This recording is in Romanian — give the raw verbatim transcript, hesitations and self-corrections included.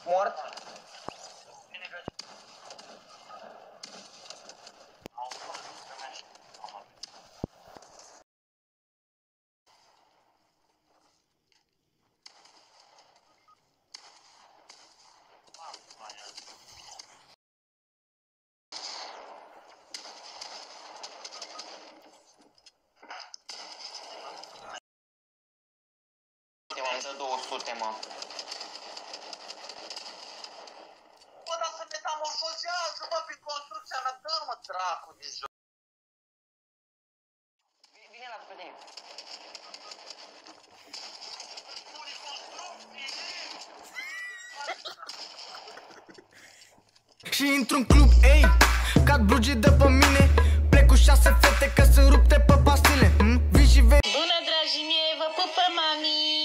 Mort. M-am dă două sute, mă. Bă, dar se metamorfozează, mă, prin construcția mea, dă-mă dracu de joc. Vine la după tine. Și intru în club, ei, cad blugii de pe mine. Plec cu șase fete că sunt rupte pe pastile. hm? Vii și vei. Bună, dragii mei, vă pupă mami!